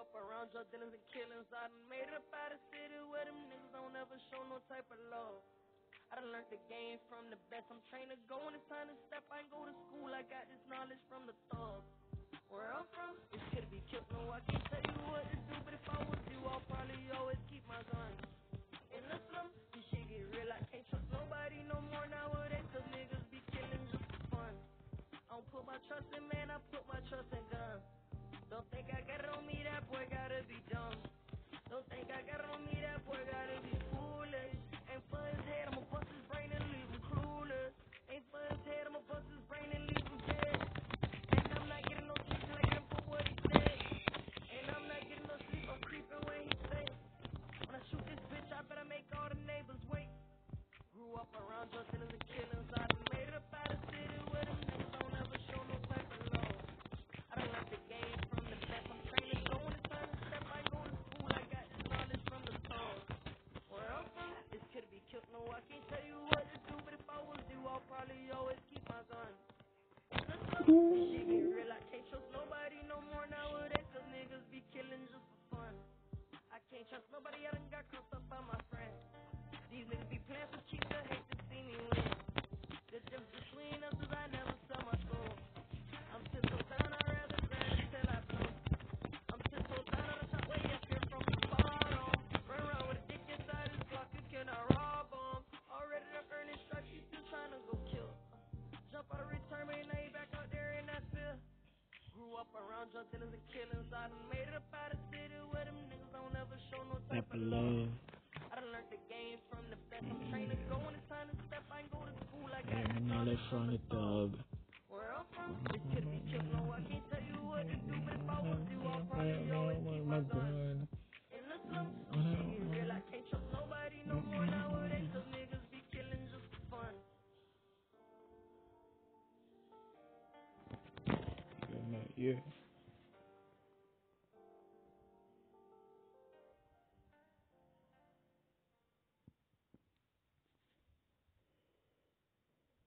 up around drug dealers and killings. I done made it up out of city where them niggas don't ever show no type of love. I done learned the game from the best. I'm trained to go when it's time to step. I ain't go to school. I got this knowledge from the thug. Where I'm from, this could be killed. No, I can't tell you what to do, but if I was you, I'll probably always keep my gun. In the slum, this shit get real. I can't trust nobody no more nowadays, cause niggas be killing just for fun. I don't put my trust in man, I put my trust in guns. Don't think I got it on me, that boy gotta be dumb. Don't think I got it on me, that boy gotta be foolish. Ain't for his head, I'ma bust his brain and leave him clueless. Ain't for his head, I'ma bust his brain and leave him dead. And I'm not getting no sleep till I get him for what he said. And I'm not getting no sleep, I'm creeping when he said. When I shoot this bitch, I better make all the neighbors wait. Grew up around drug dealers and killings. I done made it up out of city where them niggas don't ever show no type of love. I done learned the game from the best. I'm trained to go when it's time to step. I go to school, I got this knowledge from the thug. Where I'm from, this could be killed. No, I can't tell you what to do, but if I was you, I'll probably always keep my gun. This shit get real. I can't trust nobody no more nowadays, cause niggas be killing just for fun. I can't trust nobody, I done got crossed up by my friends. These niggas be playing for cheap, they hate to see me win. The difference between us is I never sell my soul. I'm still so down, I'd rather burn until I blow. I'm still so down on the top way up here from the bottom. Run around with a dick inside his block, you cannot rob him. Already up earning stripes, you still trying to go kill. Jump out of return, man, now you back out there in that field. Grew up around drug dealers and killings. I done made it up out of city where them niggas don't ever show no type of love. I done learned the game from the best. I'm trained to go when it's time to step. I ain't go to school. I got this knowledge from the thug. Where I'm from, this could be killed. No, I can't tell you what to do, but if I was you, I'll probably always keep my gun. In the slum, this shit get real. I can't trust nobody no more nowadays, cause niggas be killing just for fun. Yeah.